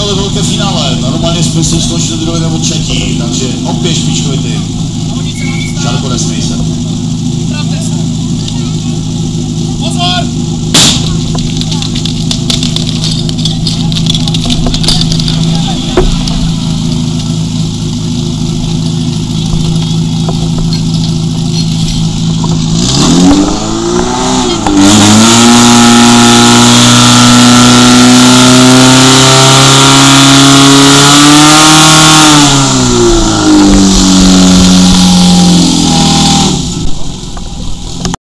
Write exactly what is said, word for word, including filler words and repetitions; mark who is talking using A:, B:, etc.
A: tohle velké finále. Normálně jsme se skončili druhé nebo třetí, takže opět špičkový tým. Žádko nesmí se.